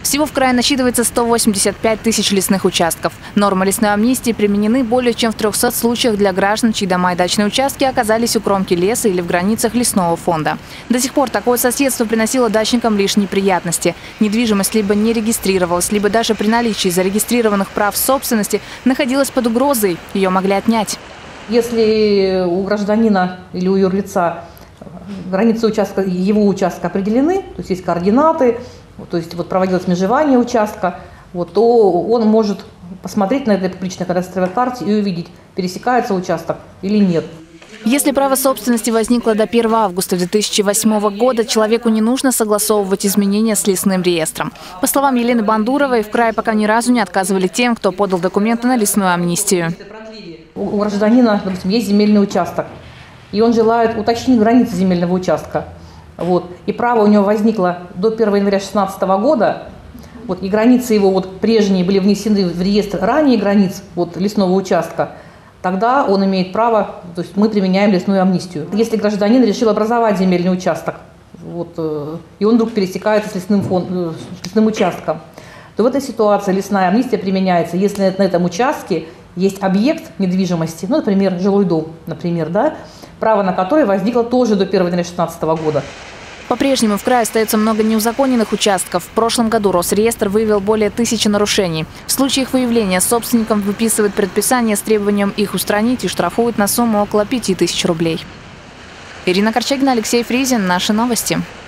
Всего в крае насчитывается 185 тысяч лесных участков. Нормы лесной амнистии применены более чем в 300 случаях для граждан, чьи дома и дачные участки оказались у кромки леса или в границах лесного фонда. До сих пор такое соседство приносило дачникам лишь неприятности. Недвижимость либо не регистрировалась, либо даже при наличии зарегистрированных прав собственности находилась под угрозой. Ее могли отнять. Если у гражданина или у юрлица границы участка, его участка определены, то есть координаты, то есть проводилось межевание участка, то он может посмотреть на этой публичной кадастровой карте и увидеть, пересекается участок или нет. Если право собственности возникло до 1 августа 2008 года, человеку не нужно согласовывать изменения с лесным реестром. По словам Елены Бандуровой, в крае пока ни разу не отказывали тем, кто подал документы на лесную амнистию. У гражданина, допустим, есть земельный участок, и он желает уточнить границы земельного участка. И право у него возникло до 1 января 2016 года, и границы его прежние были внесены в реестр ранее границ лесного участка, тогда он имеет право, то есть мы применяем лесную амнистию. Если гражданин решил образовать земельный участок, и он вдруг пересекается с лесным участком, то в этой ситуации лесная амнистия применяется, если на этом участке есть объект недвижимости, например, жилой дом, право на который возникло тоже до 1 января 2016 года. По-прежнему в крае остается много неузаконенных участков. В прошлом году Росреестр выявил более 1000 нарушений. В случае их выявления собственникам выписывают предписание с требованием их устранить и штрафуют на сумму около 5000 рублей. Ирина Корчагина, Алексей Фризин. Наши новости.